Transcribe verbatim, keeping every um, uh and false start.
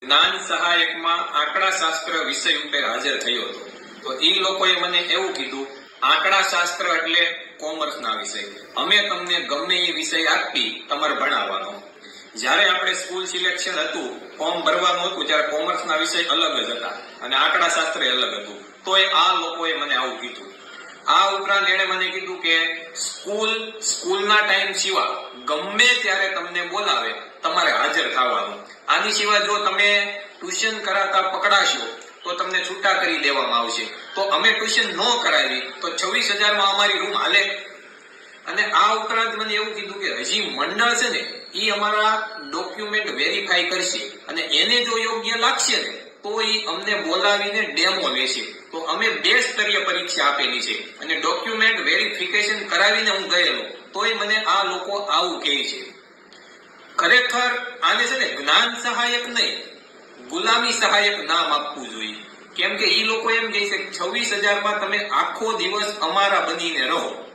જ્ઞાન સહાયકમાં આંકડા શાસ્ત્ર વિષય ઉપર હાજર થયો હતો. તો એ લોકોએ મને એવું કીધું, આંકડા શાસ્ત્ર એટલે કોમર્સના વિષય, અમે તમને ગમે એ વિષય આપી તમારે ભણાવવાનો. જયારે આપણે સ્કૂલ સિલેક્શન હતું, ફોર્મ ભરવાનું હતું, ત્યારે કોમર્સના વિષય અલગ જ હતા અને આંકડા શાસ્ત્ર અલગ હતું. તો આ લોકોએ મને આવું કીધું. આ ઉપરાંત એને મને કીધું કે સ્કૂલ સ્કૂલના ટાઈમ સિવાય ગમે ત્યારે તમને બોલાવે તમારે હાજર થવાનું. આની સિવાય જો તમે ટ્યુશન કરાતા પકડાશો તો તમને છૂટા કરી દેવામાં આવશે. તો અમે ટ્યુશન ન કરાવી તો છવ્વીસ હજારમાં અમારી રૂમ હાલે. અને આ ઉપરાંત મને એવું કીધું કે હજી મંડળ છે ને એ અમારા ડોક્યુમેન્ટ વેરીફાઈ કરશે અને એને જો યોગ્ય લાગશે ને તો એ અમને બોલાવીને ડેમો લેશે. તો અમે બે સ્તરીય પરીક્ષા આપેલી છે અને ડોક્યુમેન્ટ વેરિફિકેશન કરાવીને હું ગયેલો, તોય મને આ લોકો આવું કહે છે. ખરેખર આને છે ને જ્ઞાન સહાયક નહીં, ગુલામી સહાયક નામ આપવું જોઈએ. કેમ કે એ લોકો એમ કહે છે કે છવ્વીસ હજારમાં તમે આખો દિવસ અમારા બનીને રહો.